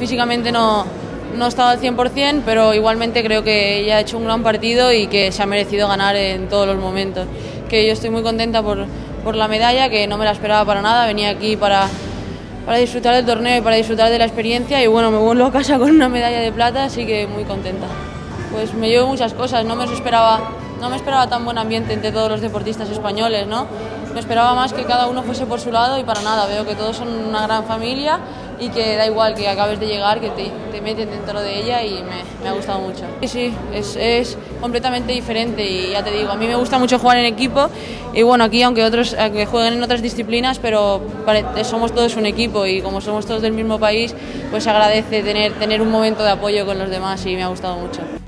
físicamente no estaba al 100%, pero igualmente creo que ella ha hecho un gran partido y que se ha merecido ganar en todos los momentos. Que yo estoy muy contenta por la medalla, que no me la esperaba para nada, venía aquí para disfrutar del torneo y para disfrutar de la experiencia y bueno, me vuelvo a casa con una medalla de plata, así que muy contenta. Pues me llevo muchas cosas, no me esperaba tan buen ambiente entre todos los deportistas españoles, ¿no? Me esperaba más que cada uno fuese por su lado y para nada, veo que todos son una gran familia y que da igual que acabes de llegar, que te meten dentro de ella y me ha gustado mucho. Sí, es completamente diferente y ya te digo, a mí me gusta mucho jugar en equipo y bueno, aquí aunque otros jueguen en otras disciplinas, pero somos todos un equipo y como somos todos del mismo país, pues se agradece tener un momento de apoyo con los demás y me ha gustado mucho.